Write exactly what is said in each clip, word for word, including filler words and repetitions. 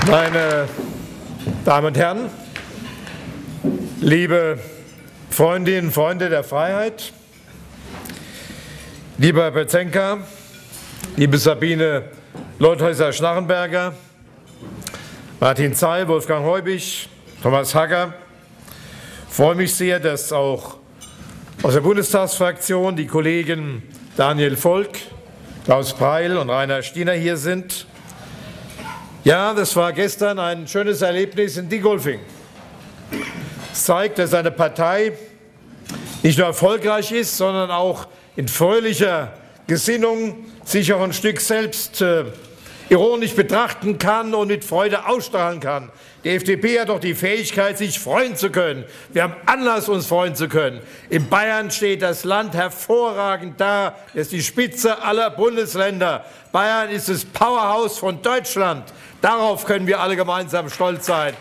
Meine Damen und Herren, liebe Freundinnen und Freunde der Freiheit, lieber Herr Petzenka, liebe Sabine Leuthäuser-Schnarrenberger, Martin Zeil, Wolfgang Heubig, Thomas Hagger, ich freue mich sehr, dass auch aus der Bundestagsfraktion die Kollegen Daniel Volk, Klaus Preil und Rainer Stiener hier sind. Ja, das war gestern ein schönes Erlebnis in Dingolfing. Es zeigt, dass eine Partei nicht nur erfolgreich ist, sondern auch in fröhlicher Gesinnung sich auch ein Stück selbst äh, ironisch betrachten kann und mit Freude ausstrahlen kann. Die F D P hat doch die Fähigkeit, sich freuen zu können. Wir haben Anlass, uns freuen zu können. In Bayern steht das Land hervorragend da. Es ist die Spitze aller Bundesländer. Bayern ist das Powerhouse von Deutschland. Darauf können wir alle gemeinsam stolz sein.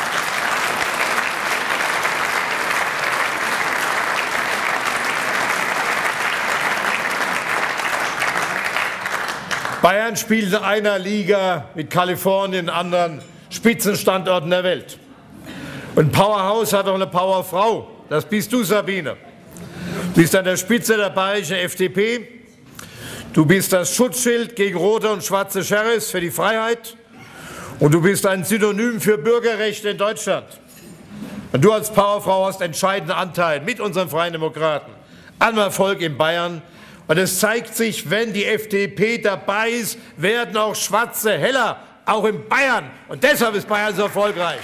Bayern spielt in einer Liga mit Kalifornien und anderen Spitzenstandorten der Welt. Und Powerhouse hat auch eine Powerfrau. Das bist du, Sabine. Du bist an der Spitze der bayerischen F D P. Du bist das Schutzschild gegen rote und schwarze Sheriffs für die Freiheit. Und du bist ein Synonym für Bürgerrechte in Deutschland. Und du als Powerfrau hast entscheidenden Anteil mit unseren Freien Demokraten am Erfolg in Bayern. Und es zeigt sich, wenn die F D P dabei ist, werden auch Schwarze heller, auch in Bayern. Und deshalb ist Bayern so erfolgreich.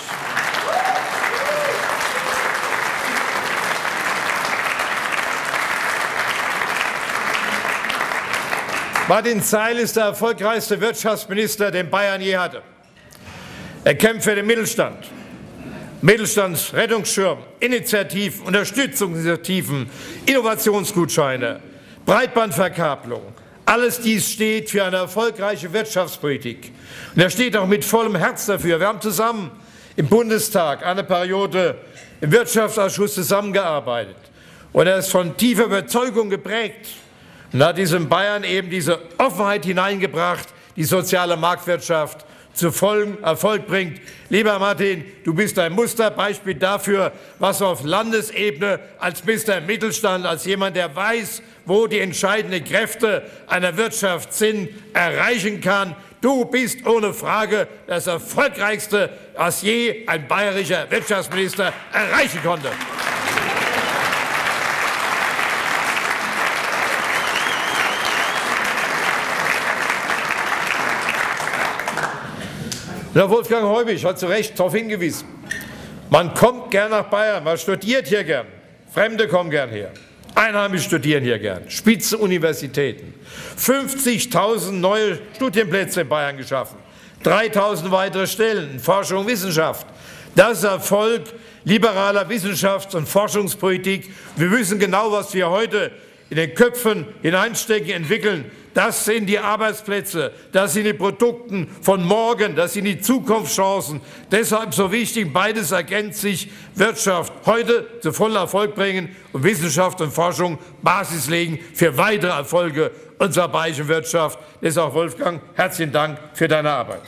Martin Zeil ist der erfolgreichste Wirtschaftsminister, den Bayern je hatte. Er kämpft für den Mittelstand. Mittelstandsrettungsschirm, Initiativen, Unterstützungsinitiativen, Innovationsgutscheine, Breitbandverkabelung. Alles dies steht für eine erfolgreiche Wirtschaftspolitik. Und er steht auch mit vollem Herz dafür. Wir haben zusammen im Bundestag eine Periode im Wirtschaftsausschuss zusammengearbeitet. Und er ist von tiefer Überzeugung geprägt und hat diesem Bayern eben diese Offenheit hineingebracht, die soziale Marktwirtschaft zu vollem Erfolg bringt. Lieber Martin, du bist ein Musterbeispiel dafür, was auf Landesebene als Mister Mittelstand, als jemand, der weiß, wo die entscheidenden Kräfte einer Wirtschaft sind, erreichen kann. Du bist ohne Frage das Erfolgreichste, was je ein bayerischer Wirtschaftsminister erreichen konnte. Der Wolfgang Heubig hat zu Recht darauf hingewiesen. Man kommt gern nach Bayern, man studiert hier gern. Fremde kommen gern her. Einheimische studieren hier gern. Spitzenuniversitäten. fünfzigtausend neue Studienplätze in Bayern geschaffen. dreitausend weitere Stellen in Forschung und Wissenschaft. Das ist Erfolg liberaler Wissenschafts- und Forschungspolitik. Wir wissen genau, was wir heute in den Köpfen hineinstecken, entwickeln. Das sind die Arbeitsplätze, das sind die Produkte von morgen, das sind die Zukunftschancen. Deshalb so wichtig, beides ergänzt sich, Wirtschaft heute zu vollem Erfolg bringen und Wissenschaft und Forschung Basis legen für weitere Erfolge unserer bayerischen Wirtschaft. Deshalb, Wolfgang, herzlichen Dank für deine Arbeit.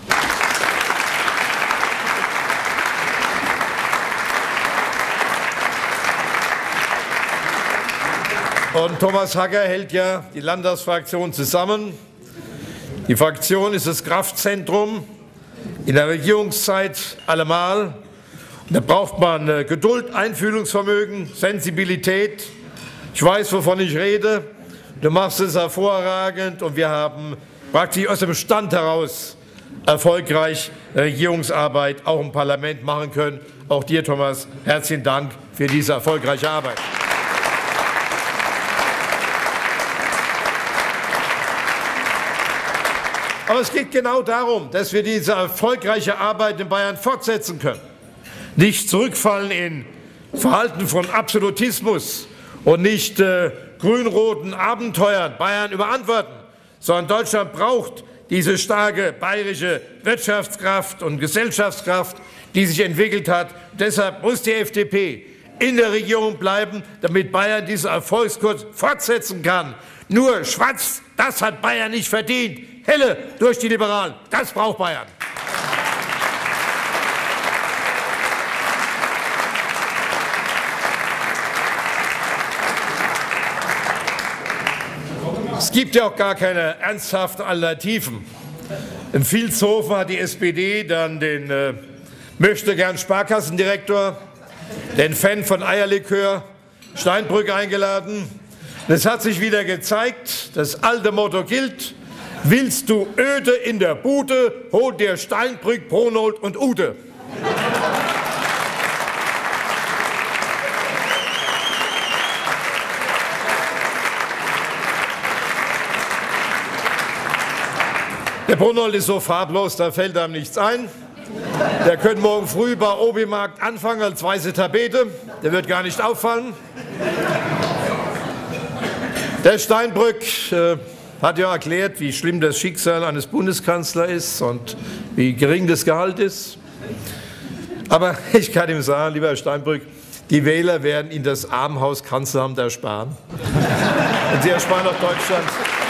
Und Thomas Hagger hält ja die Landtagsfraktion zusammen. Die Fraktion ist das Kraftzentrum in der Regierungszeit allemal. Und da braucht man Geduld, Einfühlungsvermögen, Sensibilität. Ich weiß, wovon ich rede. Du machst es hervorragend und wir haben praktisch aus dem Stand heraus erfolgreich Regierungsarbeit auch im Parlament machen können. Auch dir, Thomas, herzlichen Dank für diese erfolgreiche Arbeit. Aber es geht genau darum, dass wir diese erfolgreiche Arbeit in Bayern fortsetzen können. Nicht zurückfallen in Verhalten von Absolutismus und nicht äh, grün-roten Abenteuern Bayern überantworten, sondern Deutschland braucht diese starke bayerische Wirtschaftskraft und Gesellschaftskraft, die sich entwickelt hat. Deshalb muss die F D P in der Regierung bleiben, damit Bayern diesen Erfolgskurs fortsetzen kann. Nur schwarz, das hat Bayern nicht verdient. Helle durch die Liberalen, das braucht Bayern. Es gibt ja auch gar keine ernsthaften Alternativen. In Vilshofen hat die S P D dann den äh, möchtegern Sparkassendirektor, den Fan von Eierlikör, Steinbrück eingeladen. Und es hat sich wieder gezeigt, das alte Motto gilt: Willst du öde in der Bude, hol dir Steinbrück, Bronold und Ute. Der Bronold ist so farblos, da fällt einem nichts ein. Der könnte morgen früh bei Obi-Markt anfangen als weiße Tapete. Der wird gar nicht auffallen. Der Steinbrück äh, hat ja erklärt, wie schlimm das Schicksal eines Bundeskanzlers ist und wie gering das Gehalt ist. Aber ich kann ihm sagen, lieber Herr Steinbrück, die Wähler werden Ihnen das Armenhaus Kanzleramt ersparen. Und Sie ersparen auch Deutschland.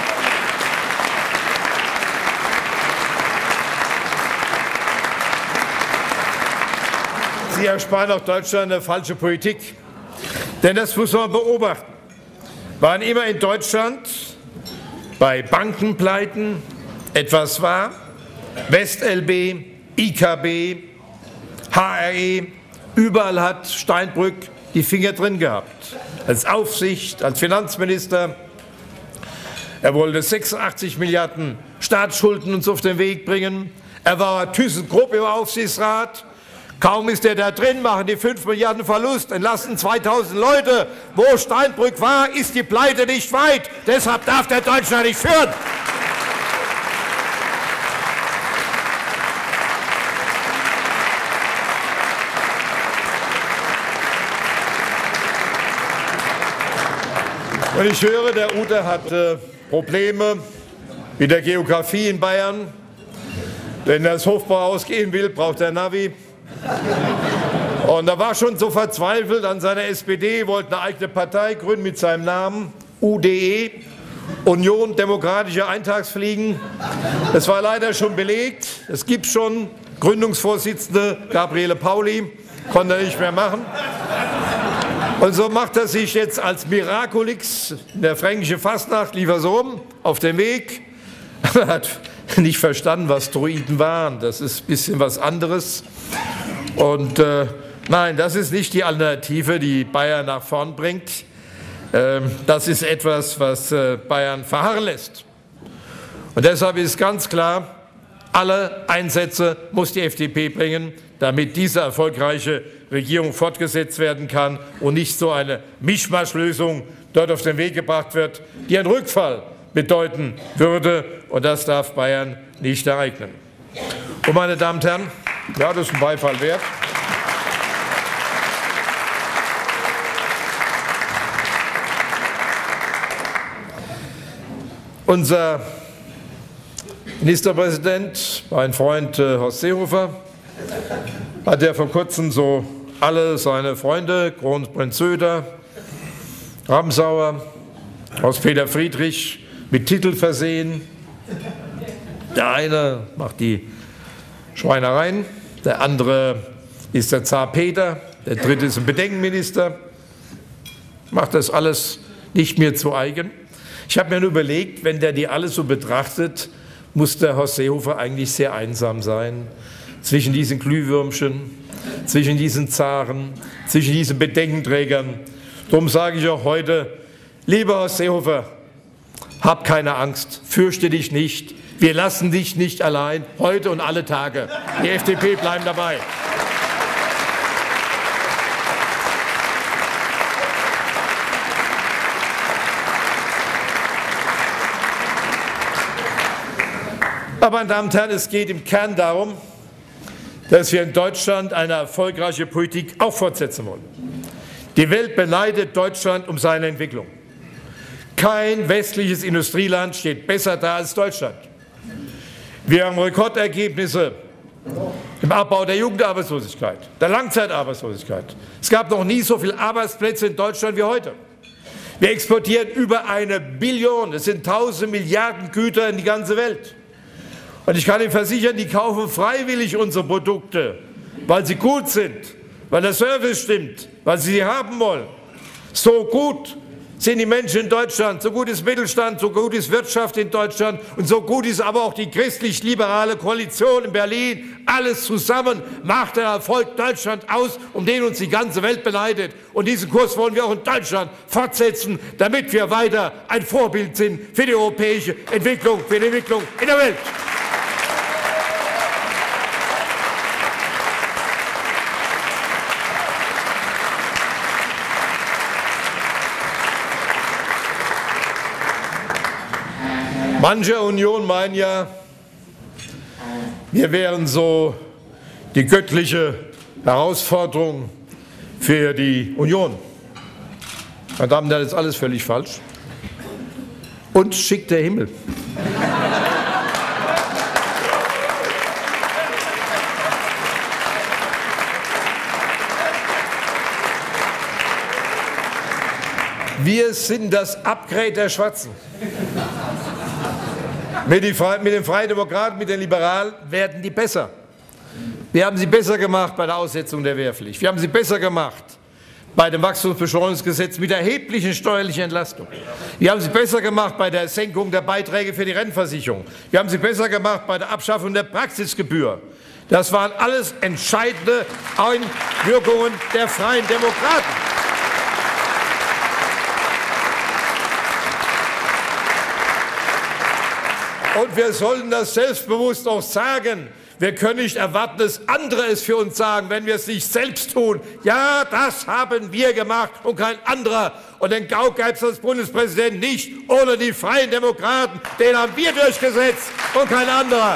Sie ersparen auch Deutschland eine falsche Politik. Denn das muss man beobachten. Wann immer in Deutschland bei Bankenpleiten etwas war, WestLB, I K B, H R E, überall hat Steinbrück die Finger drin gehabt. Als Aufsicht, als Finanzminister. Er wollte sechsundachtzig Milliarden Staatsschulden uns auf den Weg bringen. Er war ThyssenKrupp im Aufsichtsrat. Kaum ist er da drin, machen die fünf Milliarden Verlust, entlassen zweitausend Leute. Wo Steinbrück war, ist die Pleite nicht weit. Deshalb darf der Deutschland nicht führen. Und ich höre, der Ute hat äh, Probleme mit der Geografie in Bayern. Wenn er das Hofbauhaus gehen will, braucht er Navi. Und er war schon so verzweifelt an seiner S P D, wollte eine eigene Partei gründen mit seinem Namen, U D E, Union Demokratische Eintagsfliegen. Das war leider schon belegt. Es gibt schon Gründungsvorsitzende, Gabriele Pauli, konnte er nicht mehr machen. Und so macht er sich jetzt als Miraculix in der fränkischen Fastnacht, lief er so um, auf den Weg. Er hat nicht verstanden, was Druiden waren. Das ist ein bisschen was anderes. Und äh, nein, das ist nicht die Alternative, die Bayern nach vorn bringt. Ähm, das ist etwas, was äh, Bayern verharren lässt. Und deshalb ist ganz klar, alle Einsätze muss die F D P bringen, damit diese erfolgreiche Regierung fortgesetzt werden kann und nicht so eine Mischmaschlösung dort auf den Weg gebracht wird, die einen Rückfall bedeuten würde. Und das darf Bayern nicht ereignen. Und meine Damen und Herren, ja, das ist ein Beifall wert. Unser Ministerpräsident, mein Freund äh, Horst Seehofer, hat ja vor kurzem so alle seine Freunde, Kronprinz Söder, Ramsauer, Horst-Peter Friedrich, mit Titel versehen. Der eine macht die Schweinereien, der andere ist der Zar Peter, der dritte ist ein Bedenkenminister. Macht das alles nicht mir zu eigen. Ich habe mir nur überlegt, wenn der die alle so betrachtet, muss der Horst Seehofer eigentlich sehr einsam sein. Zwischen diesen Glühwürmchen, zwischen diesen Zaren, zwischen diesen Bedenkenträgern. Darum sage ich auch heute, lieber Horst Seehofer, hab keine Angst, fürchte dich nicht. Wir lassen dich nicht allein, heute und alle Tage. Die F D P bleibt dabei. Aber, meine Damen und Herren, es geht im Kern darum, dass wir in Deutschland eine erfolgreiche Politik auch fortsetzen wollen. Die Welt beneidet Deutschland um seine Entwicklung. Kein westliches Industrieland steht besser da als Deutschland. Wir haben Rekordergebnisse im Abbau der Jugendarbeitslosigkeit, der Langzeitarbeitslosigkeit. Es gab noch nie so viele Arbeitsplätze in Deutschland wie heute. Wir exportieren über eine Billion, es sind tausend Milliarden Güter in die ganze Welt. Und ich kann Ihnen versichern, die kaufen freiwillig unsere Produkte, weil sie gut sind, weil der Service stimmt, weil sie sie haben wollen. So gut, sind die Menschen in Deutschland, so gut ist Mittelstand, so gut ist Wirtschaft in Deutschland und so gut ist aber auch die christlich-liberale Koalition in Berlin. Alles zusammen macht den Erfolg Deutschland aus, um den uns die ganze Welt beneidet. Und diesen Kurs wollen wir auch in Deutschland fortsetzen, damit wir weiter ein Vorbild sind für die europäische Entwicklung, für die Entwicklung in der Welt. Manche Union meinen ja, wir wären so die göttliche Herausforderung für die Union. Meine Damen und Herren, das ist alles völlig falsch. Uns schickt der Himmel. Wir sind das Upgrade der Schwarzen. Mit, die, mit den Freien Demokraten, mit den Liberalen werden die besser. Wir haben sie besser gemacht bei der Aussetzung der Wehrpflicht. Wir haben sie besser gemacht bei dem Wachstumsbeschleunigungsgesetz mit erheblichen steuerlichen Entlastungen. Wir haben sie besser gemacht bei der Senkung der Beiträge für die Rentenversicherung. Wir haben sie besser gemacht bei der Abschaffung der Praxisgebühr. Das waren alles entscheidende Einwirkungen der Freien Demokraten. Und wir sollten das selbstbewusst auch sagen. Wir können nicht erwarten, dass andere es für uns sagen, wenn wir es nicht selbst tun. Ja, das haben wir gemacht und kein anderer. Und den Gau gäbe es als Bundespräsident nicht ohne die Freien Demokraten. Den haben wir durchgesetzt und kein anderer.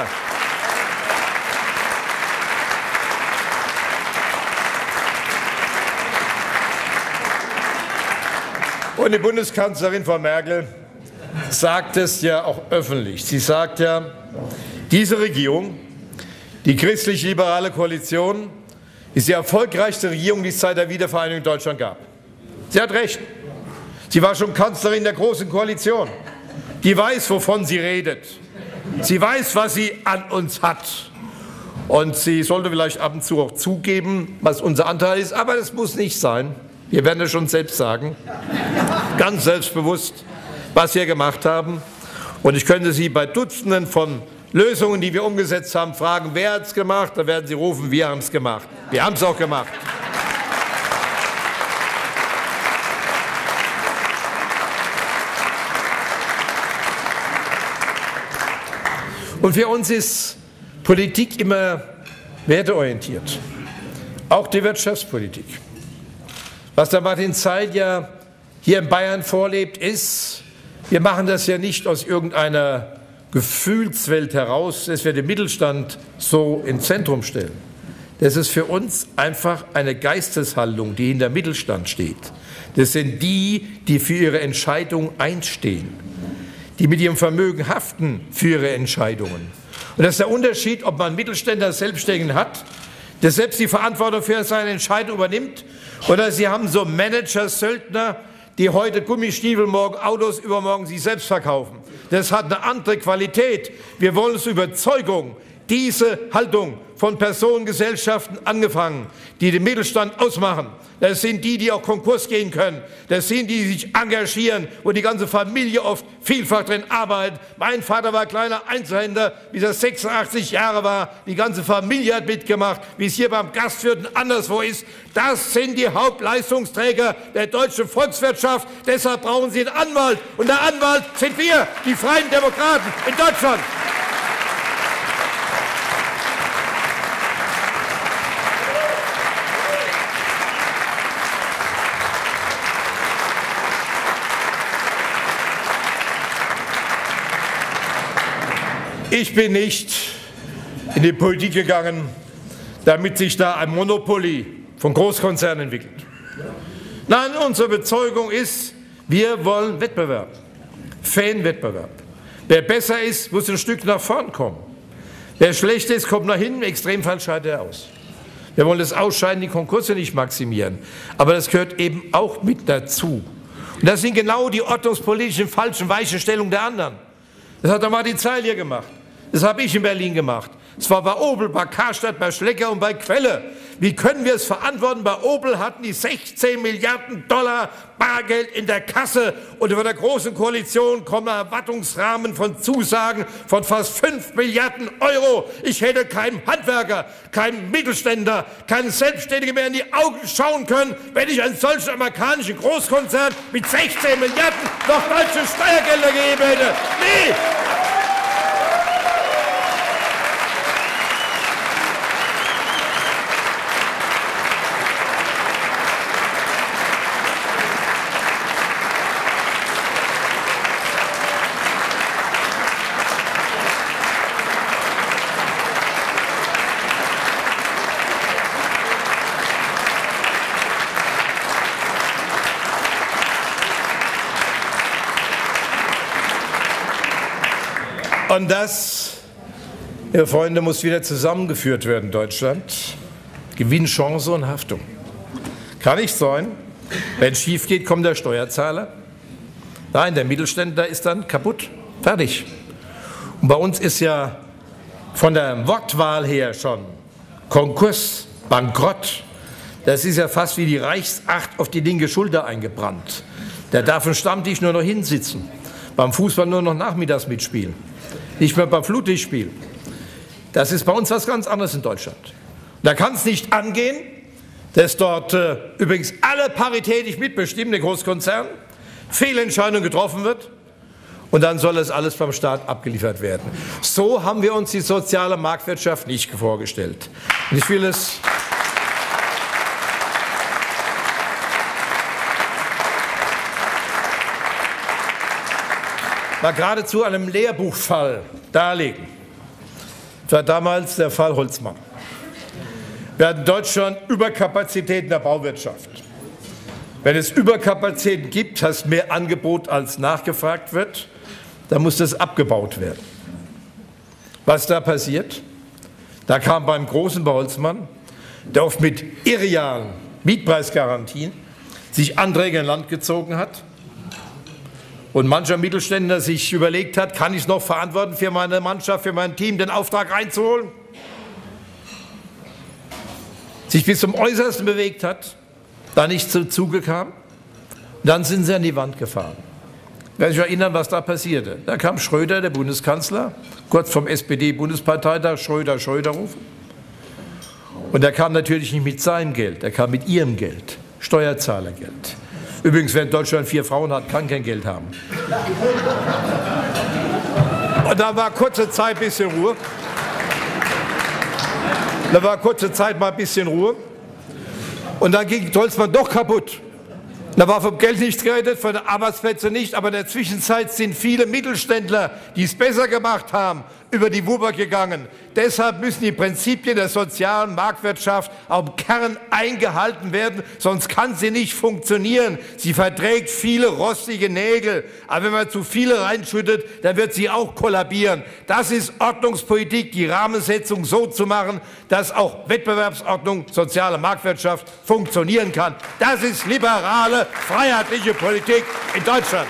Und die Bundeskanzlerin Frau Merkel sagt es ja auch öffentlich. Sie sagt ja, diese Regierung, die christlich-liberale Koalition, ist die erfolgreichste Regierung, die es seit der Wiedervereinigung in Deutschland gab. Sie hat recht. Sie war schon Kanzlerin der Großen Koalition. Die weiß, wovon sie redet. Sie weiß, was sie an uns hat. Und sie sollte vielleicht ab und zu auch zugeben, was unser Anteil ist. Aber das muss nicht sein. Wir werden es schon selbst sagen. Ganz selbstbewusst, was wir gemacht haben. Und ich könnte Sie bei Dutzenden von Lösungen, die wir umgesetzt haben, fragen, wer hat es gemacht? Da werden Sie rufen, wir haben es gemacht. Wir haben es auch gemacht. Und für uns ist Politik immer werteorientiert. Auch die Wirtschaftspolitik. Was der Martin Zeil ja hier in Bayern vorlebt, ist, wir machen das ja nicht aus irgendeiner Gefühlswelt heraus, dass wir den Mittelstand so ins Zentrum stellen. Das ist für uns einfach eine Geisteshaltung, die hinter Mittelstand steht. Das sind die, die für ihre Entscheidungen einstehen, die mit ihrem Vermögen haften für ihre Entscheidungen. Und das ist der Unterschied, ob man einen Mittelständler Selbstständigen hat, der selbst die Verantwortung für seine Entscheidung übernimmt, oder Sie haben so Manager, Söldner, die heute Gummistiefel, morgen Autos, übermorgen sie selbst verkaufen. Das hat eine andere Qualität. Wir wollen es Überzeugung, diese Haltung von Personengesellschaften angefangen, die den Mittelstand ausmachen. Das sind die, die auch Konkurs gehen können. Das sind die, die sich engagieren, wo die ganze Familie oft vielfach drin arbeitet. Mein Vater war kleiner Einzelhändler, bis er sechsundachtzig Jahre war. Die ganze Familie hat mitgemacht, wie es hier beim Gastwirt anderswo ist. Das sind die Hauptleistungsträger der deutschen Volkswirtschaft. Deshalb brauchen sie einen Anwalt. Und der Anwalt sind wir, die Freien Demokraten in Deutschland. Ich bin nicht in die Politik gegangen, damit sich da ein Monopoly von Großkonzernen entwickelt. Nein, unsere Überzeugung ist, wir wollen Wettbewerb, fairen Wettbewerb. Wer besser ist, muss ein Stück nach vorn kommen. Wer schlecht ist, kommt nach hinten, im Extremfall scheidet er aus. Wir wollen das Ausscheiden, die Konkurse nicht maximieren. Aber das gehört eben auch mit dazu. Und das sind genau die ordnungspolitischen falschen Weichenstellungen der anderen. Das hat der Martin Zeil hier gemacht. Das habe ich in Berlin gemacht. Es war bei Opel, bei Karstadt, bei Schlecker und bei Quelle. Wie können wir es verantworten? Bei Opel hatten die sechzehn Milliarden Dollar Bargeld in der Kasse und über der Großen Koalition kommen ein Erwartungsrahmen von Zusagen von fast fünf Milliarden Euro. Ich hätte keinem Handwerker, keinem Mittelständler, keinen Selbstständigen mehr in die Augen schauen können, wenn ich einen solchen amerikanischen Großkonzern mit sechzehn Milliarden noch deutsche Steuergelder gegeben hätte. Nee! Und das, Ihre Freunde, muss wieder zusammengeführt werden, Deutschland. Gewinn, Chance und Haftung. Kann nicht sein, wenn es schief geht, kommt der Steuerzahler. Nein, der Mittelständler ist dann kaputt, fertig. Und bei uns ist ja von der Wortwahl her schon Konkurs, Bankrott. Das ist ja fast wie die Reichsacht auf die linke Schulter eingebrannt. Der darf am Stammtisch nur noch hinsitzen, beim Fußball nur noch nachmittags mitspielen. Nicht mehr beim Flutlichtspiel. Das ist bei uns was ganz anderes in Deutschland. Da kann es nicht angehen, dass dort äh, übrigens alle paritätisch mitbestimmen, der Großkonzern, Fehlentscheidung getroffen wird und dann soll das alles beim Staat abgeliefert werden. So haben wir uns die soziale Marktwirtschaft nicht vorgestellt. Und ich will es mal geradezu einem Lehrbuchfall darlegen. Das war damals der Fall Holzmann. Wir hatten in Deutschland Überkapazitäten in der Bauwirtschaft. Wenn es Überkapazitäten gibt, heißt mehr Angebot als nachgefragt wird, dann muss das abgebaut werden. Was da passiert? Da kam beim Großen bei Holzmann, der oft mit irrealen Mietpreisgarantien sich Anträge in Land gezogen hat, und mancher Mittelständler sich überlegt hat, kann ich es noch verantworten, für meine Mannschaft, für mein Team den Auftrag reinzuholen? Sich bis zum Äußersten bewegt hat, da nicht zum Zuge kam, dann sind sie an die Wand gefahren. Wer sich erinnern, was da passierte? Da kam Schröder, der Bundeskanzler, kurz vom S P D-Bundesparteitag, Schröder, Schröder rufen. Und er kam natürlich nicht mit seinem Geld, er kam mit ihrem Geld, Steuerzahlergeld. Übrigens, wer in Deutschland vier Frauen hat, kann kein Geld haben. Und da war kurze Zeit ein bisschen Ruhe. Da war kurze Zeit mal ein bisschen Ruhe. Und dann ging Holzmann doch kaputt. Da war vom Geld nichts gerettet, von den Arbeitsplätzen nicht. Aber in der Zwischenzeit sind viele Mittelständler, die es besser gemacht haben, über die Wupper gegangen. Deshalb müssen die Prinzipien der sozialen Marktwirtschaft auch im Kern eingehalten werden, sonst kann sie nicht funktionieren. Sie verträgt viele rostige Nägel, aber wenn man zu viele reinschüttet, dann wird sie auch kollabieren. Das ist Ordnungspolitik, die Rahmensetzung so zu machen, dass auch Wettbewerbsordnung, soziale Marktwirtschaft funktionieren kann. Das ist liberale, freiheitliche Politik in Deutschland.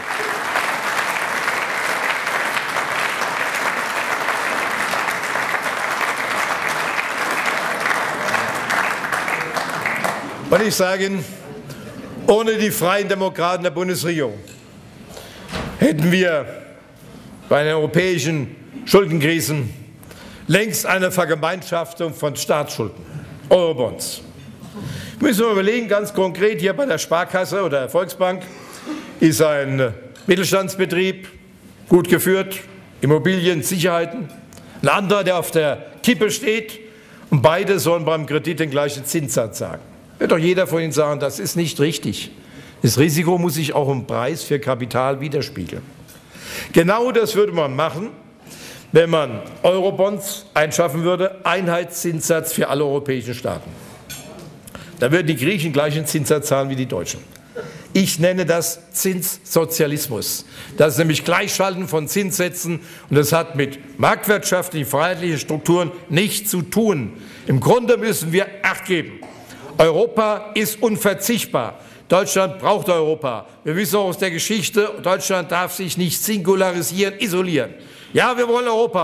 Und ich sage Ihnen, ohne die Freien Demokraten der Bundesregierung hätten wir bei den europäischen Schuldenkrisen längst eine Vergemeinschaftung von Staatsschulden, Eurobonds. Wir müssen wir überlegen, ganz konkret hier bei der Sparkasse oder der Volksbank ist ein Mittelstandsbetrieb, gut geführt, Immobilien, Sicherheiten, ein anderer, der auf der Kippe steht, und beide sollen beim Kredit den gleichen Zinssatz sagen. Wird doch jeder von Ihnen sagen, das ist nicht richtig. Das Risiko muss sich auch im Preis für Kapital widerspiegeln. Genau das würde man machen, wenn man Eurobonds einschaffen würde, Einheitszinssatz für alle europäischen Staaten. Da würden die Griechen gleichen Zinssatz zahlen wie die Deutschen. Ich nenne das Zinssozialismus. Das ist nämlich Gleichschalten von Zinssätzen, und das hat mit marktwirtschaftlichen, freiheitlichen Strukturen nichts zu tun. Im Grunde müssen wir Acht geben. Europa ist unverzichtbar. Deutschland braucht Europa. Wir wissen auch aus der Geschichte, Deutschland darf sich nicht singularisieren, isolieren. Ja, wir wollen Europa,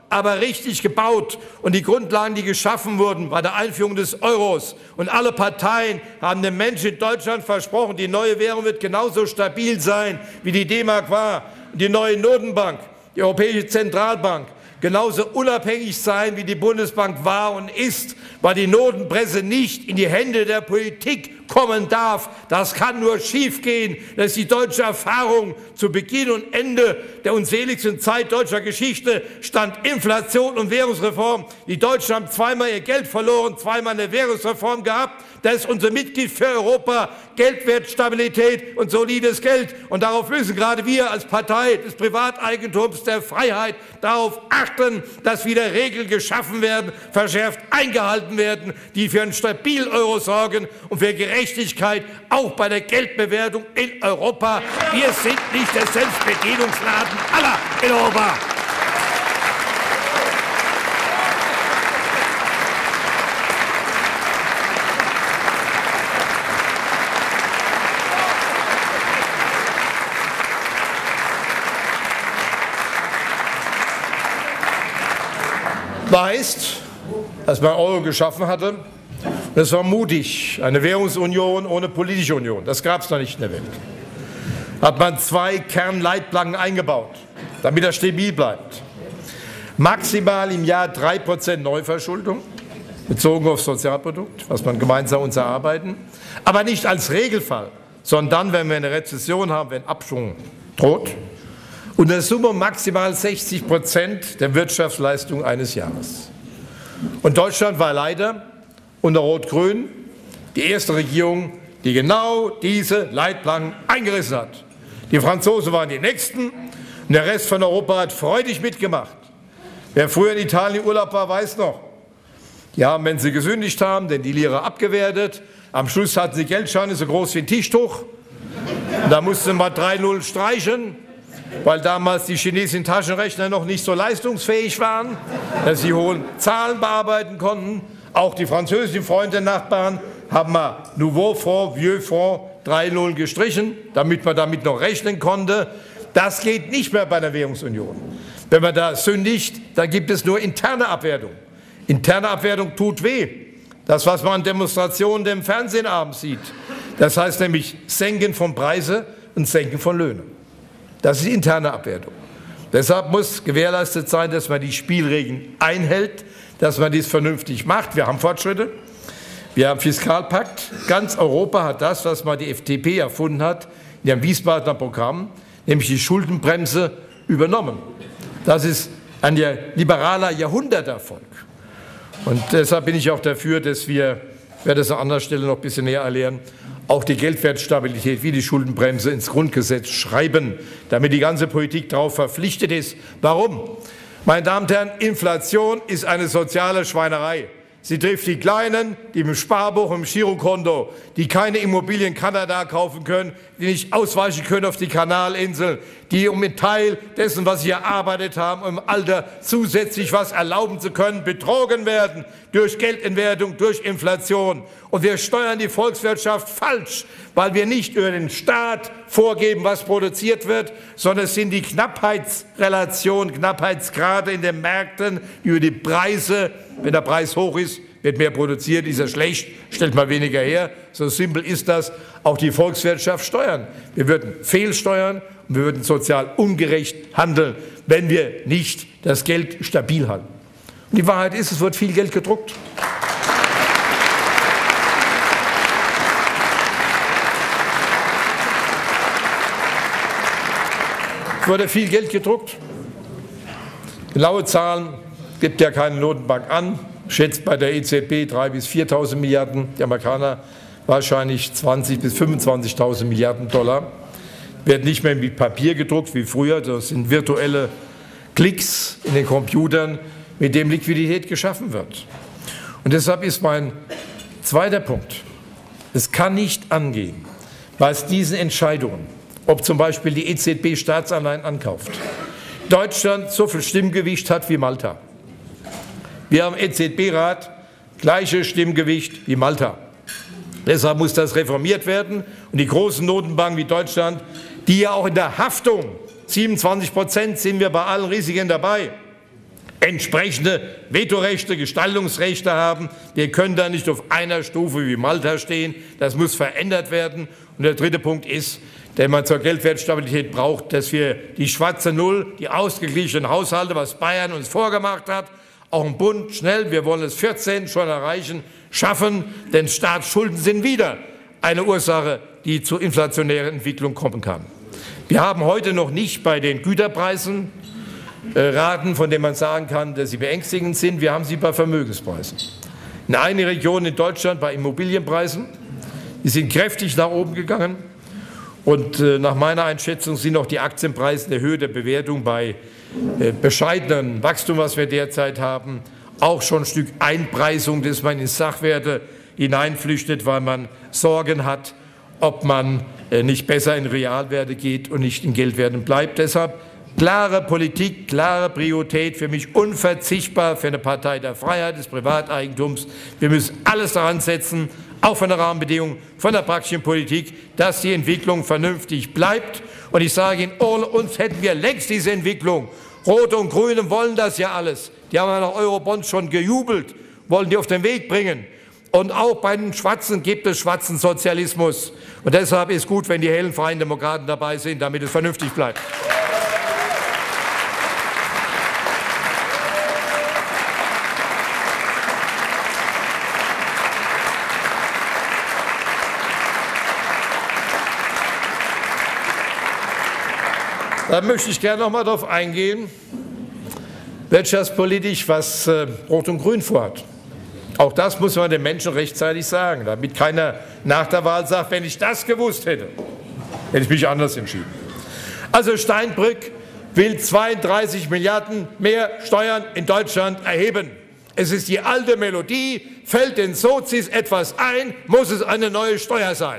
aber richtig gebaut. Und die Grundlagen, die geschaffen wurden bei der Einführung des Euros. Und alle Parteien haben den Menschen in Deutschland versprochen, die neue Währung wird genauso stabil sein, wie die D-Mark war. Und die neue Notenbank, die Europäische Zentralbank, genauso unabhängig sein, wie die Bundesbank war und ist, weil die Notenpresse nicht in die Hände der Politik kommen darf. Das kann nur schiefgehen. Das ist die deutsche Erfahrung. Zu Beginn und Ende der unseligsten Zeit deutscher Geschichte stand Inflation und Währungsreform. Die Deutschen haben zweimal ihr Geld verloren, zweimal eine Währungsreform gehabt. Das ist unser Mitglied für Europa. Geldwertstabilität und solides Geld. Und darauf müssen gerade wir als Partei des Privateigentums der Freiheit darauf achten, dass wieder Regeln geschaffen werden, verschärft eingehalten werden, die für einen stabilen Euro sorgen und für Gerechtigkeit auch bei der Geldbewertung in Europa. Wir sind nicht der Selbstbedienungsladen aller in Europa. Weiß, als man Euro geschaffen hatte, das war mutig, eine Währungsunion ohne politische Union. Das gab es noch nicht in der Welt. Hat man zwei Kernleitplanken eingebaut, damit er stabil bleibt. Maximal im Jahr drei Prozent Neuverschuldung, bezogen aufs Sozialprodukt, was man gemeinsam uns erarbeiten, aber nicht als Regelfall, sondern dann, wenn wir eine Rezession haben, wenn Abschwung droht. Und der Summe maximal sechzig Prozent der Wirtschaftsleistung eines Jahres. Und Deutschland war leider unter Rot-Grün die erste Regierung, die genau diese Leitplanken eingerissen hat. Die Franzosen waren die Nächsten und der Rest von Europa hat freudig mitgemacht. Wer früher in Italien Urlaub war, weiß noch. Die haben, wenn sie gesündigt haben, den die Lira abgewertet. Am Schluss hatten sie Geldscheine so groß wie ein Tischtuch. Und da mussten sie mal drei Null streichen, weil damals die chinesischen Taschenrechner noch nicht so leistungsfähig waren, dass sie hohe Zahlen bearbeiten konnten. Auch die französischen Freunde, Nachbarn, haben mal Nouveau Franc, Vieux Franc, drei Null gestrichen, damit man damit noch rechnen konnte. Das geht nicht mehr bei der Währungsunion. Wenn man da sündigt, dann gibt es nur interne Abwertung. Interne Abwertung tut weh. Das, was man an Demonstrationen im Fernsehen abends sieht. Das heißt nämlich Senken von Preise und Senken von Löhnen. Das ist interne Abwertung. Deshalb muss gewährleistet sein, dass man die Spielregeln einhält, dass man dies vernünftig macht. Wir haben Fortschritte. Wir haben Fiskalpakt. Ganz Europa hat das, was mal die F D P erfunden hat, in ihrem Wiesbadener Programm, nämlich die Schuldenbremse, übernommen. Das ist ein liberaler Jahrhunderterfolg. Und deshalb bin ich auch dafür, dass wir, ich werde das an anderer Stelle noch ein bisschen näher erklären, auch die Geldwertstabilität wie die Schuldenbremse ins Grundgesetz schreiben, damit die ganze Politik darauf verpflichtet ist. Warum? Meine Damen und Herren, Inflation ist eine soziale Schweinerei. Sie trifft die Kleinen, die im Sparbuch, im Girokonto, die keine Immobilien in Kanada kaufen können, die nicht ausweichen können auf die Kanalinseln, die um einen Teil dessen, was sie erarbeitet haben, im Alter zusätzlich was erlauben zu können, betrogen werden durch Geldentwertung, durch Inflation. Und wir steuern die Volkswirtschaft falsch, weil wir nicht über den Staat vorgeben, was produziert wird, sondern es sind die Knappheitsrelationen, Knappheitsgrade in den Märkten über die Preise. Wenn der Preis hoch ist, wird mehr produziert, ist er schlecht, stellt mal weniger her. So simpel ist das. Auch die Volkswirtschaft steuern. Wir würden fehlsteuern und wir würden sozial ungerecht handeln, wenn wir nicht das Geld stabil halten. Und die Wahrheit ist, es wird viel Geld gedruckt. Es wurde viel Geld gedruckt. Genaue Zahlen gibt ja keine Notenbank an, schätzt bei der E Z B dreitausend bis viertausend Milliarden, die Amerikaner wahrscheinlich zwanzigtausend bis fünfundzwanzigtausend Milliarden Dollar. Werden nicht mehr mit Papier gedruckt wie früher, das sind virtuelle Klicks in den Computern, mit dem Liquidität geschaffen wird. Und deshalb ist mein zweiter Punkt, es kann nicht angehen, bei diesen Entscheidungen, ob zum Beispiel die E Z B Staatsanleihen ankauft, Deutschland so viel Stimmgewicht hat wie Malta. Wir haben im E Z B-Rat gleiches Stimmgewicht wie Malta. Deshalb muss das reformiert werden. Und die großen Notenbanken wie Deutschland, die ja auch in der Haftung, siebenundzwanzig Prozent sind wir bei allen Risiken dabei, entsprechende Vetorechte, Gestaltungsrechte haben. Wir können da nicht auf einer Stufe wie Malta stehen. Das muss verändert werden. Und der dritte Punkt ist, den man zur Geldwertstabilität braucht, dass wir die schwarze Null, die ausgeglichenen Haushalte, was Bayern uns vorgemacht hat, auch im Bund schnell, wir wollen es vierzehn schon erreichen, schaffen, denn Staatsschulden sind wieder eine Ursache, die zu inflationären Entwicklungen kommen kann. Wir haben heute noch nicht bei den Güterpreisen äh, Raten, von denen man sagen kann, dass sie beängstigend sind. Wir haben sie bei Vermögenspreisen. In einigen Regionen in Deutschland bei Immobilienpreisen, die sind kräftig nach oben gegangen. Und äh, nach meiner Einschätzung sind auch die Aktienpreise in der Höhe der Bewertung bei äh, bescheidenem Wachstum, was wir derzeit haben, auch schon ein Stück Einpreisung, dass man in Sachwerte hineinflüchtet, weil man Sorgen hat, ob man äh, nicht besser in Realwerte geht und nicht in Geldwerten bleibt. Deshalb klare Politik, klare Priorität, für mich unverzichtbar für eine Partei der Freiheit, des Privateigentums. Wir müssen alles daran setzen, auch von der Rahmenbedingung, von der praktischen Politik, dass die Entwicklung vernünftig bleibt. Und ich sage Ihnen, ohne uns hätten wir längst diese Entwicklung. Rote und Grüne wollen das ja alles. Die haben ja nach Eurobonds schon gejubelt, wollen die auf den Weg bringen. Und auch bei den Schwarzen gibt es schwarzen Sozialismus. Und deshalb ist gut, wenn die hellen Freien Demokraten dabei sind, damit es vernünftig bleibt. Da möchte ich gerne noch mal darauf eingehen, wirtschaftspolitisch, was äh, Rot und Grün vorhat. Auch das muss man den Menschen rechtzeitig sagen, damit keiner nach der Wahl sagt, wenn ich das gewusst hätte, hätte ich mich anders entschieden. Also Steinbrück will zweiunddreißig Milliarden mehr Steuern in Deutschland erheben. Es ist die alte Melodie, fällt den Sozis etwas ein, muss es eine neue Steuer sein.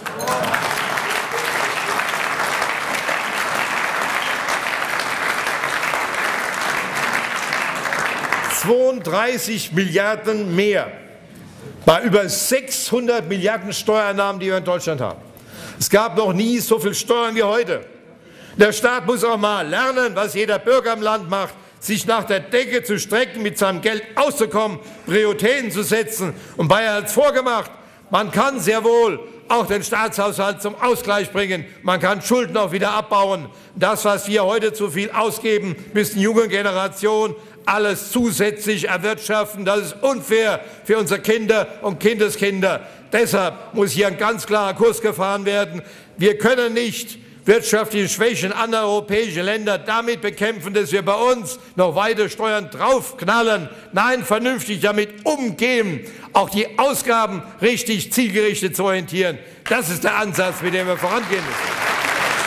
zweiunddreißig Milliarden mehr bei über sechshundert Milliarden Steuereinnahmen, die wir in Deutschland haben. Es gab noch nie so viel Steuern wie heute. Der Staat muss auch mal lernen, was jeder Bürger im Land macht, sich nach der Decke zu strecken, mit seinem Geld auszukommen, Prioritäten zu setzen. Und Bayern hat es vorgemacht. Man kann sehr wohl auch den Staatshaushalt zum Ausgleich bringen. Man kann Schulden auch wieder abbauen. Das, was wir heute zu viel ausgeben, müssen junge Generationen alles zusätzlich erwirtschaften. Das ist unfair für unsere Kinder und Kindeskinder. Deshalb muss hier ein ganz klarer Kurs gefahren werden. Wir können nicht wirtschaftliche Schwächen anderer europäischer Länder damit bekämpfen, dass wir bei uns noch weitere Steuern draufknallen. Nein, vernünftig damit umgehen, auch die Ausgaben richtig zielgerichtet zu orientieren. Das ist der Ansatz, mit dem wir vorangehen müssen.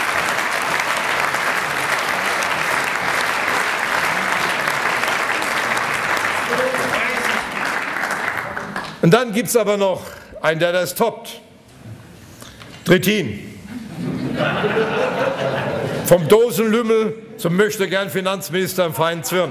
Und dann gibt es aber noch einen, der das toppt. Trittin. Vom Dosenlümmel zum möchtegern Finanzminister im feinen Zwirn.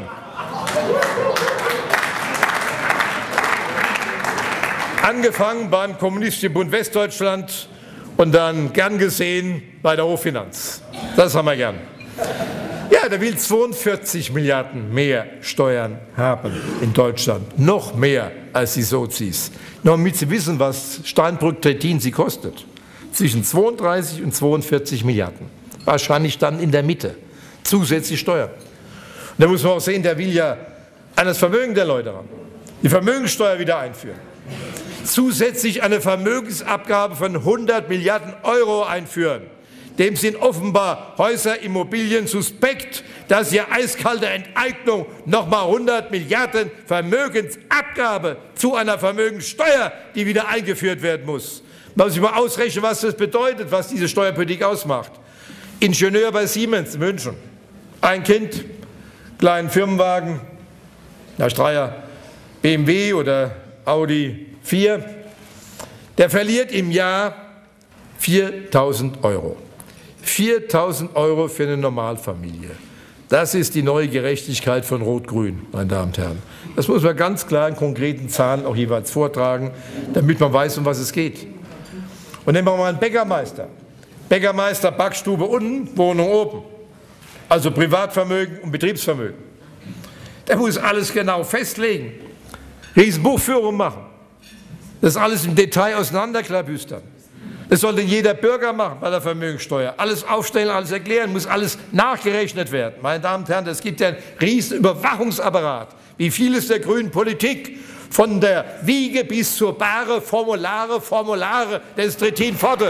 Angefangen beim Kommunistischen Bund Westdeutschland und dann gern gesehen bei der Hochfinanz. Das haben wir gern. Ja, der will zweiundvierzig Milliarden mehr Steuern haben in Deutschland. Noch mehr als die Sozis. Nur damit Sie wissen, was Steinbrück-Trittin sie kostet. Zwischen zweiunddreißig und zweiundvierzig Milliarden. Wahrscheinlich dann in der Mitte. Zusätzlich Steuern. Und da muss man auch sehen, der will ja an das Vermögen der Leute ran. Die Vermögenssteuer wieder einführen. Zusätzlich eine Vermögensabgabe von hundert Milliarden Euro einführen. Dem sind offenbar Häuser, Immobilien suspekt, dass hier eiskalte Enteignung nochmal hundert Milliarden Vermögensabgabe zu einer Vermögenssteuer, die wieder eingeführt werden muss. Man muss sich mal ausrechnen, was das bedeutet, was diese Steuerpolitik ausmacht. Ingenieur bei Siemens in München, ein Kind, kleinen Firmenwagen, na Streier, B M W oder Audi vier, der verliert im Jahr viertausend Euro. viertausend Euro für eine Normalfamilie. Das ist die neue Gerechtigkeit von Rot-Grün, meine Damen und Herren. Das muss man ganz klar in konkreten Zahlen auch jeweils vortragen, damit man weiß, um was es geht. Und nehmen wir mal einen Bäckermeister. Bäckermeister, Backstube unten, Wohnung oben. Also Privatvermögen und Betriebsvermögen. Der muss alles genau festlegen, Riesenbuchführung machen, das alles im Detail auseinanderklabüstern. Das sollte jeder Bürger machen bei der Vermögensteuer. Alles aufstellen, alles erklären, muss alles nachgerechnet werden. Meine Damen und Herren, es gibt ja einen riesen Überwachungsapparat, wie vieles der grünen Politik, von der Wiege bis zur Bahre, Formulare, Formulare, das ist Trittin Pforte.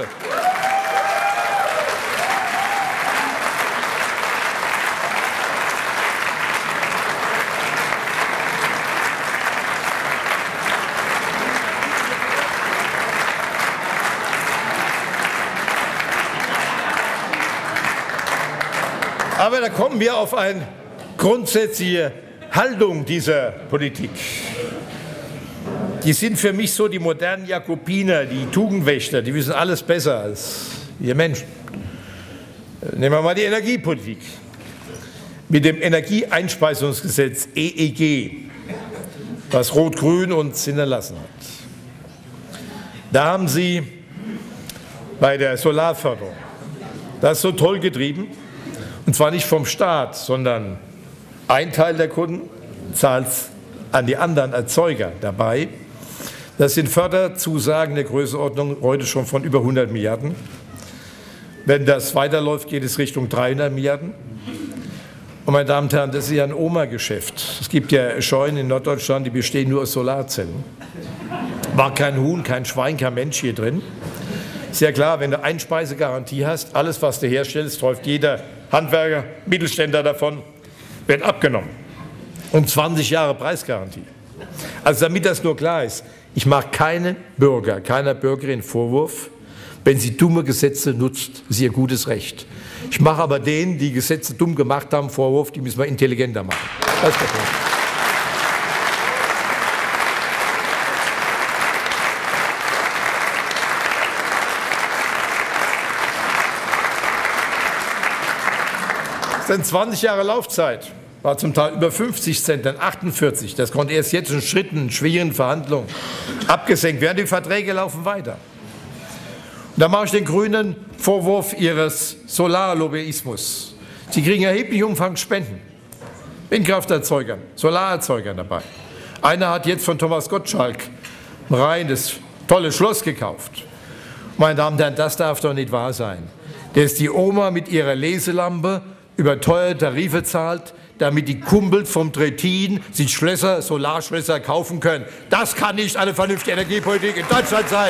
Aber da kommen wir auf eine grundsätzliche Haltung dieser Politik. Die sind für mich so die modernen Jakobiner, die Tugendwächter, die wissen alles besser als wir Menschen. Nehmen wir mal die Energiepolitik. Mit dem Energieeinspeisungsgesetz E E G, was Rot-Grün uns hinterlassen hat. Da haben Sie bei der Solarförderung das so toll getrieben, und zwar nicht vom Staat, sondern ein Teil der Kunden zahlt an die anderen Erzeuger dabei. Das sind Förderzusagen der Größenordnung heute schon von über hundert Milliarden. Wenn das weiterläuft, geht es Richtung dreihundert Milliarden. Und meine Damen und Herren, das ist ja ein Oma-Geschäft. Es gibt ja Scheunen in Norddeutschland, die bestehen nur aus Solarzellen. War kein Huhn, kein Schwein, kein Mensch hier drin. Ist ja klar, wenn du Einspeisegarantie hast, alles, was du herstellst, läuft jeder Handwerker, Mittelständler davon, wird abgenommen. Und zwanzig Jahre Preisgarantie. Also damit das nur klar ist, ich mache keinen Bürger, keiner Bürgerin Vorwurf, wenn sie dumme Gesetze nutzt, ist ihr gutes Recht. Ich mache aber denen, die Gesetze dumm gemacht haben, Vorwurf, die müssen wir intelligenter machen. Das ist der Punkt. Das sind zwanzig Jahre Laufzeit, war zum Teil über fünfzig Cent, dann achtundvierzig. Das konnte erst jetzt in Schritten, in schwierigen Verhandlungen abgesenkt werden. Die Verträge laufen weiter. Und da mache ich den Grünen Vorwurf ihres Solarlobbyismus. Sie kriegen erheblichen Umfang Spenden. Windkrafterzeugern, Solarerzeugern dabei. Einer hat jetzt von Thomas Gottschalk im Rhein das tolle Schloss gekauft. Meine Damen und Herren, das darf doch nicht wahr sein. Das ist die Oma mit ihrer Leselampe, überteuerte Tarife zahlt, damit die Kumpels vom Trittin sich Schlösser, Solarschlösser kaufen können. Das kann nicht eine vernünftige Energiepolitik in Deutschland sein.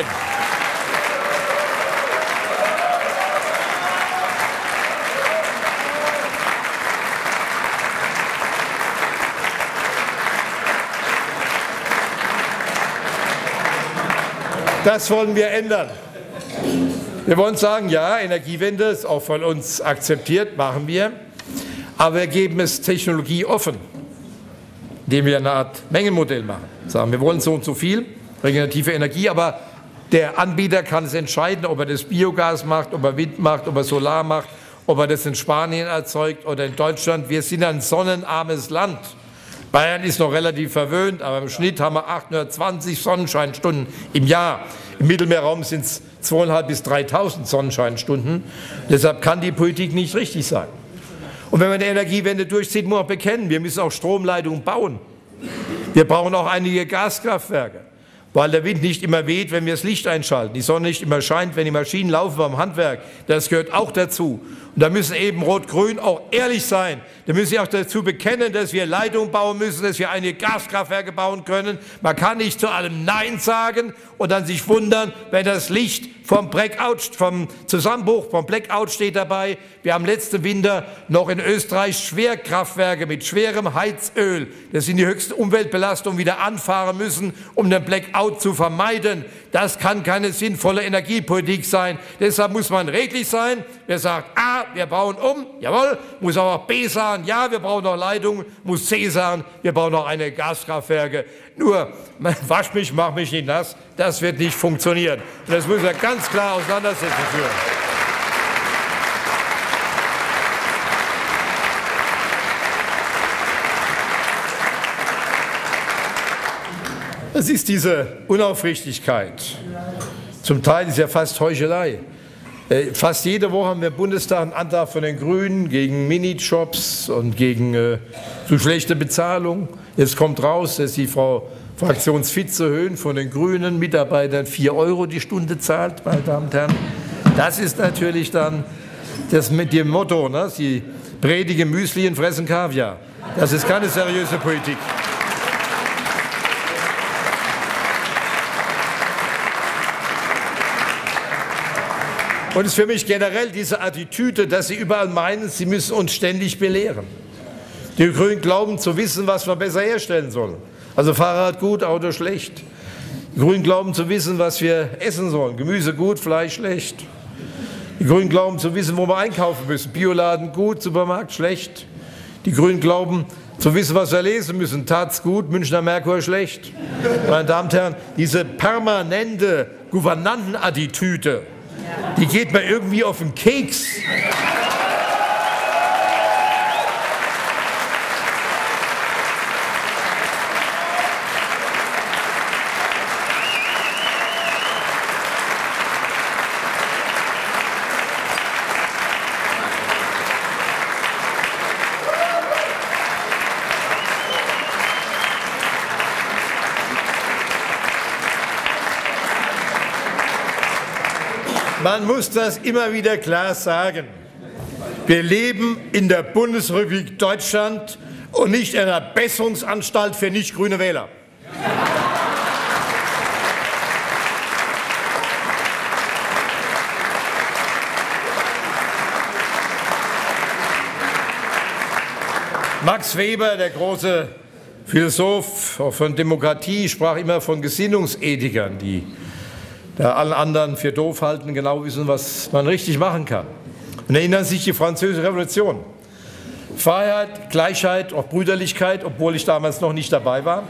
Das wollen wir ändern. Wir wollen sagen, ja, Energiewende ist auch von uns akzeptiert, machen wir, aber wir geben es technologieoffen, indem wir eine Art Mengenmodell machen. Sagen, wir wollen so und so viel regenerative Energie, aber der Anbieter kann es entscheiden, ob er das Biogas macht, ob er Wind macht, ob er Solar macht, ob er das in Spanien erzeugt oder in Deutschland. Wir sind ein sonnenarmes Land. Bayern ist noch relativ verwöhnt, aber im Schnitt haben wir achthundertzwanzig Sonnenscheinstunden im Jahr. Im Mittelmeerraum sind es zweitausendfünfhundert bis dreitausend Sonnenscheinstunden. Deshalb kann die Politik nicht richtig sein. Und wenn man die Energiewende durchzieht, muss man auch bekennen, wir müssen auch Stromleitungen bauen. Wir brauchen auch einige Gaskraftwerke, weil der Wind nicht immer weht, wenn wir das Licht einschalten, die Sonne nicht immer scheint, wenn die Maschinen laufen beim Handwerk. Das gehört auch dazu. Und da müssen eben Rot-Grün auch ehrlich sein. Da müssen sie auch dazu bekennen, dass wir Leitungen bauen müssen, dass wir einige Gaskraftwerke bauen können. Man kann nicht zu allem Nein sagen und dann sich wundern, wenn das Licht vom Blackout, vom Zusammenbruch, vom Blackout steht dabei. Wir haben letzten Winter noch in Österreich Schwerkraftwerke mit schwerem Heizöl. Das sind die höchsten Umweltbelastungen, wieder anfahren müssen, um den Blackout zu vermeiden. Das kann keine sinnvolle Energiepolitik sein. Deshalb muss man redlich sein. Wer sagt A, wir bauen um, jawohl, muss aber auch B sagen, ja, wir brauchen noch Leitungen, muss C sagen, wir brauchen noch eine Gaskraftwerke. Nur, wasch mich, mach mich nicht nass, das wird nicht funktionieren. Und das müssen wir ganz klar auseinandersetzen führen. Es ist diese Unaufrichtigkeit, zum Teil ist ja fast Heuchelei, Fast jede Woche haben wir im Bundestag einen Antrag von den Grünen gegen Minijobs und gegen äh, zu schlechte Bezahlung. Jetzt kommt raus, dass die Frau Fraktionsvize Höhn von den Grünen Mitarbeitern vier Euro die Stunde zahlt, meine Damen und Herren. Das ist natürlich dann das mit dem Motto, ne? Sie predigen Müsli und fressen Kaviar. Das ist keine seriöse Politik. Und es ist für mich generell diese Attitüde, dass Sie überall meinen, Sie müssen uns ständig belehren. Die Grünen glauben zu wissen, was wir besser herstellen sollen. Also Fahrrad gut, Auto schlecht. Die Grünen glauben zu wissen, was wir essen sollen. Gemüse gut, Fleisch schlecht. Die Grünen glauben zu wissen, wo wir einkaufen müssen. Bioladen gut, Supermarkt schlecht. Die Grünen glauben zu wissen, was wir lesen müssen. Taz gut, Münchner Merkur schlecht. Meine Damen und Herren, diese permanente Gouvernantenattitüde, die geht mir irgendwie auf den Keks. Man muss das immer wieder klar sagen. Wir leben in der Bundesrepublik Deutschland und nicht in einer Besserungsanstalt für nicht grüne Wähler. Max Weber, der große Philosoph von Demokratie, sprach immer von Gesinnungsethikern, die da alle anderen für doof halten, genau wissen, was man richtig machen kann. Und erinnern sich die Französische Revolution. Freiheit, Gleichheit, auch Brüderlichkeit, obwohl ich damals noch nicht dabei war.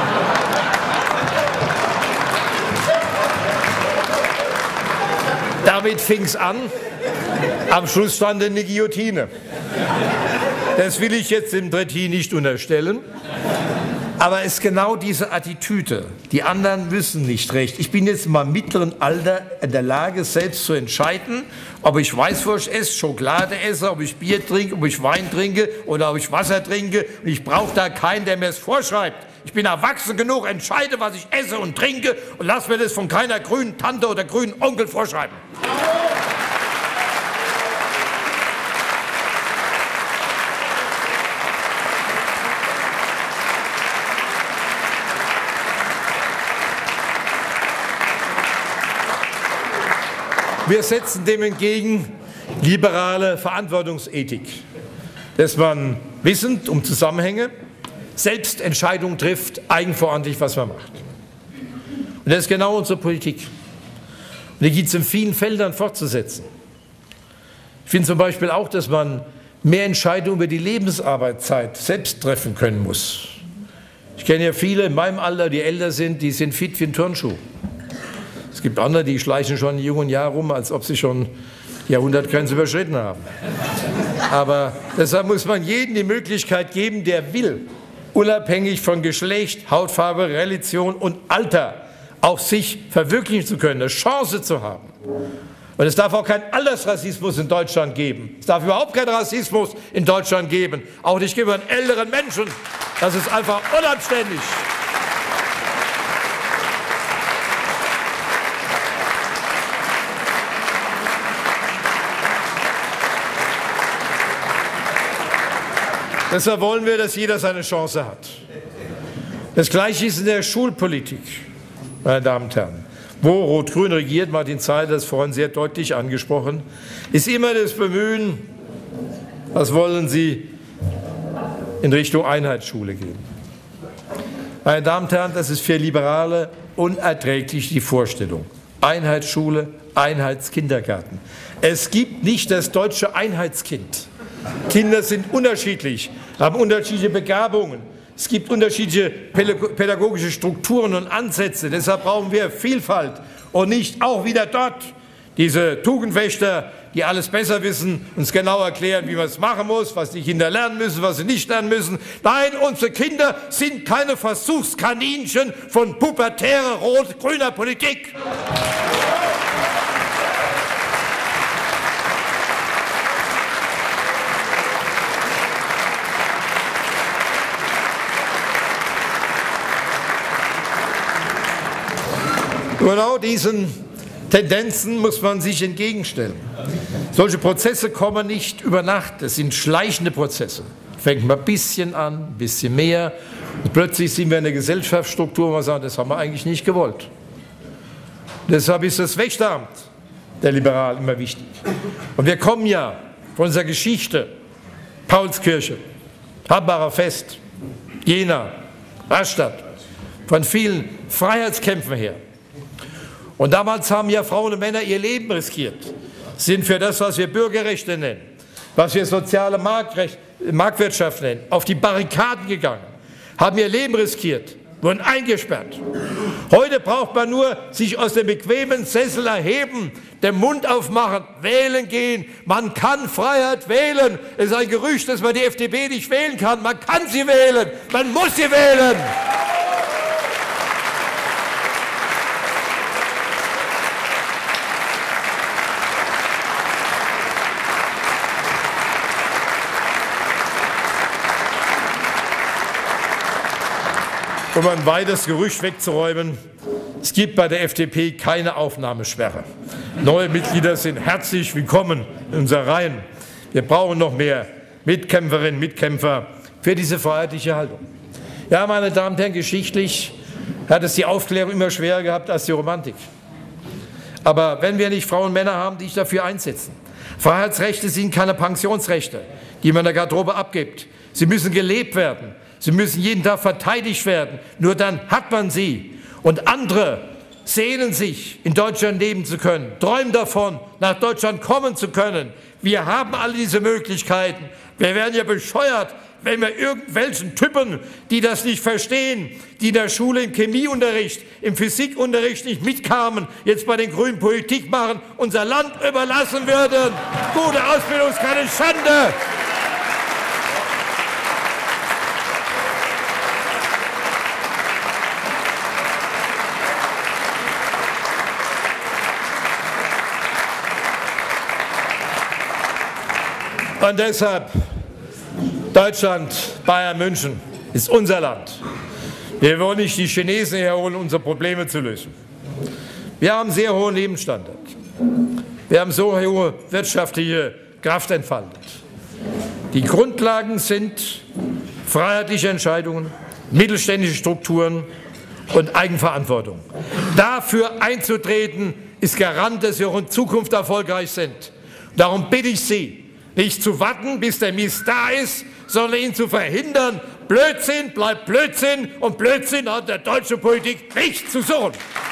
Damit fing es an. Am Schluss stand eine Guillotine. Das will ich jetzt dem Trittin nicht unterstellen. Aber es ist genau diese Attitüde. Die anderen wissen nicht recht. Ich bin jetzt in meinem mittleren Alter in der Lage, selbst zu entscheiden, ob ich Weißwurst esse, Schokolade esse, ob ich Bier trinke, ob ich Wein trinke oder ob ich Wasser trinke. Und ich brauche da keinen, der mir es vorschreibt. Ich bin erwachsen genug, entscheide, was ich esse und trinke und lasse mir das von keiner grünen Tante oder grünen Onkel vorschreiben. Wir setzen dem entgegen liberale Verantwortungsethik, dass man wissend um Zusammenhänge selbst Entscheidungen trifft, eigenverantwortlich, was man macht. Und das ist genau unsere Politik. Und die gibt es in vielen Feldern fortzusetzen. Ich finde zum Beispiel auch, dass man mehr Entscheidungen über die Lebensarbeitszeit selbst treffen können muss. Ich kenne ja viele in meinem Alter, die älter sind, die sind fit wie ein Turnschuh. Es gibt andere, die schleichen schon in jungen Jahren rum, als ob sie schon die Jahrhundertgrenze überschritten haben. Aber deshalb muss man jedem die Möglichkeit geben, der will, unabhängig von Geschlecht, Hautfarbe, Religion und Alter, auch sich verwirklichen zu können, eine Chance zu haben. Und es darf auch keinen Altersrassismus in Deutschland geben. Es darf überhaupt keinen Rassismus in Deutschland geben, auch nicht gegenüber älteren Menschen. Das ist einfach unanständig. Deshalb wollen wir, dass jeder seine Chance hat. Das Gleiche ist in der Schulpolitik, meine Damen und Herren. Wo Rot-Grün regiert, Martin Zeil hat das vorhin sehr deutlich angesprochen, ist immer das Bemühen, was wollen Sie, in Richtung Einheitsschule gehen. Meine Damen und Herren, das ist für Liberale unerträglich die Vorstellung. Einheitsschule, Einheitskindergarten. Es gibt nicht das deutsche Einheitskind. Kinder sind unterschiedlich, haben unterschiedliche Begabungen. Es gibt unterschiedliche pädagogische Strukturen und Ansätze. Deshalb brauchen wir Vielfalt und nicht auch wieder dort diese Tugendwächter, die alles besser wissen, uns genau erklären, wie man es machen muss, was die Kinder lernen müssen, was sie nicht lernen müssen. Nein, unsere Kinder sind keine Versuchskaninchen von pubertärer rot-grüner Politik. Genau diesen Tendenzen muss man sich entgegenstellen. Solche Prozesse kommen nicht über Nacht, das sind schleichende Prozesse. Fängt mal ein bisschen an, ein bisschen mehr, und plötzlich sind wir in der Gesellschaftsstruktur, wo wir sagen, das haben wir eigentlich nicht gewollt. Deshalb ist das Wächteramt der Liberalen immer wichtig. Und wir kommen ja von unserer Geschichte, Paulskirche, Hambacher Fest, Jena, Rastatt, von vielen Freiheitskämpfen her. Und damals haben ja Frauen und Männer ihr Leben riskiert, sind für das, was wir Bürgerrechte nennen, was wir soziale Marktrecht, Marktwirtschaft nennen, auf die Barrikaden gegangen, haben ihr Leben riskiert, wurden eingesperrt. Heute braucht man nur sich aus dem bequemen Sessel erheben, den Mund aufmachen, wählen gehen. Man kann Freiheit wählen. Es ist ein Gerücht, dass man die F D P nicht wählen kann. Man kann sie wählen. Man muss sie wählen. Um ein weites Gerücht wegzuräumen, es gibt bei der F D P keine Aufnahmesperre. Neue Mitglieder sind herzlich willkommen in unseren Reihen. Wir brauchen noch mehr Mitkämpferinnen und Mitkämpfer für diese freiheitliche Haltung. Ja, meine Damen und Herren, geschichtlich hat es die Aufklärung immer schwerer gehabt als die Romantik. Aber wenn wir nicht Frauen und Männer haben, die sich dafür einsetzen. Freiheitsrechte sind keine Pensionsrechte, die man in der Garderobe abgibt. Sie müssen gelebt werden. Sie müssen jeden Tag verteidigt werden. Nur dann hat man sie. Und andere sehnen sich, in Deutschland leben zu können, träumen davon, nach Deutschland kommen zu können. Wir haben alle diese Möglichkeiten. Wir werden ja bescheuert, wenn wir irgendwelchen Typen, die das nicht verstehen, die in der Schule im Chemieunterricht, im Physikunterricht nicht mitkamen, jetzt bei den Grünen Politik machen, unser Land überlassen würden. Gute Ausbildung ist keine Schande. Und deshalb, Deutschland, Bayern, München ist unser Land. Wir wollen nicht die Chinesen herholen, um unsere Probleme zu lösen. Wir haben einen sehr hohen Lebensstandard. Wir haben so hohe wirtschaftliche Kraft entfaltet. Die Grundlagen sind freiheitliche Entscheidungen, mittelständische Strukturen und Eigenverantwortung. Dafür einzutreten, ist Garant, dass wir auch in Zukunft erfolgreich sind. Darum bitte ich Sie, nicht zu warten, bis der Mist da ist, sondern ihn zu verhindern. Blödsinn bleibt Blödsinn und Blödsinn hat der deutschen Politik nichts zu suchen.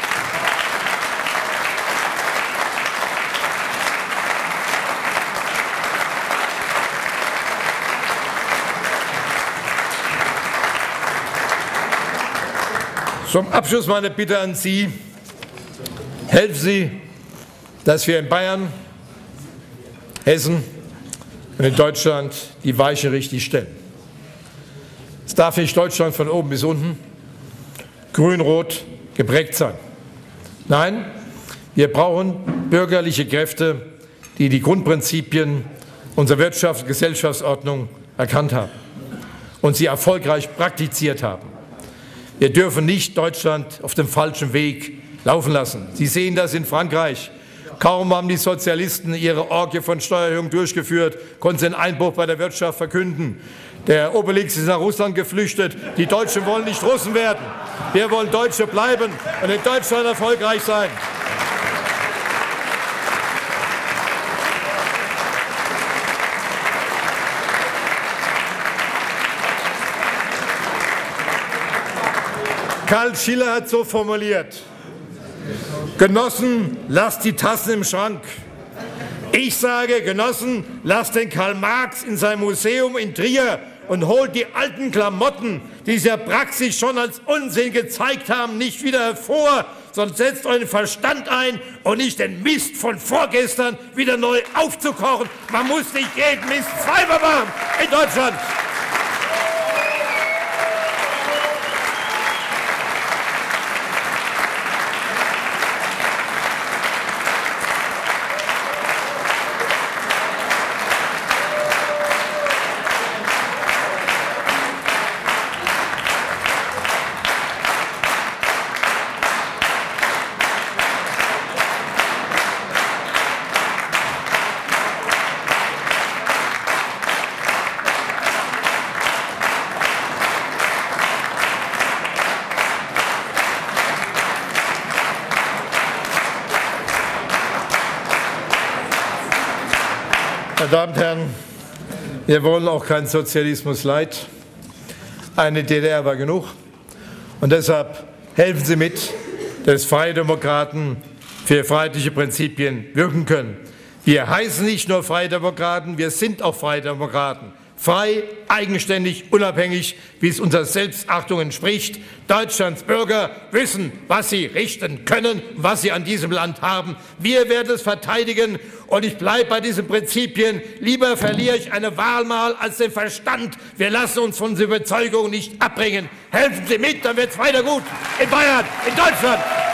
Zum Abschluss meine Bitte an Sie, helfen Sie, dass wir in Bayern, Hessen und in Deutschland die Weichen richtig stellen. Es darf nicht Deutschland von oben bis unten grün-rot geprägt sein. Nein, wir brauchen bürgerliche Kräfte, die die Grundprinzipien unserer Wirtschafts- und Gesellschaftsordnung erkannt haben und sie erfolgreich praktiziert haben. Wir dürfen nicht Deutschland auf dem falschen Weg laufen lassen. Sie sehen das in Frankreich. Kaum haben die Sozialisten ihre Orgie von Steuererhöhungen durchgeführt, konnten sie einen Einbruch bei der Wirtschaft verkünden. Der Obelix ist nach Russland geflüchtet. Die Deutschen wollen nicht Russen werden. Wir wollen Deutsche bleiben und in Deutschland erfolgreich sein. Karl Schiller hat so formuliert: Genossen, lasst die Tassen im Schrank. Ich sage, Genossen, lasst den Karl Marx in sein Museum in Trier und holt die alten Klamotten, die sich in der Praxis schon als Unsinn gezeigt haben, nicht wieder hervor, sondern setzt euren Verstand ein und nicht den Mist von vorgestern wieder neu aufzukochen. Man muss nicht jeden Mist zweimal machen in Deutschland. Meine Damen und Herren, wir wollen auch keinen Sozialismus leid. Eine D D R war genug. Und deshalb helfen Sie mit, dass Freie Demokraten für freiheitliche Prinzipien wirken können. Wir heißen nicht nur Freie Demokraten, wir sind auch Freie Demokraten. Frei, eigenständig, unabhängig, wie es unserer Selbstachtung entspricht. Deutschlands Bürger wissen, was sie richten können, was sie an diesem Land haben. Wir werden es verteidigen, und ich bleibe bei diesen Prinzipien. Lieber verliere ich eine Wahl mal als den Verstand. Wir lassen uns von dieser Überzeugung nicht abbringen. Helfen Sie mit, dann wird es weiter gut. In Bayern, in Deutschland.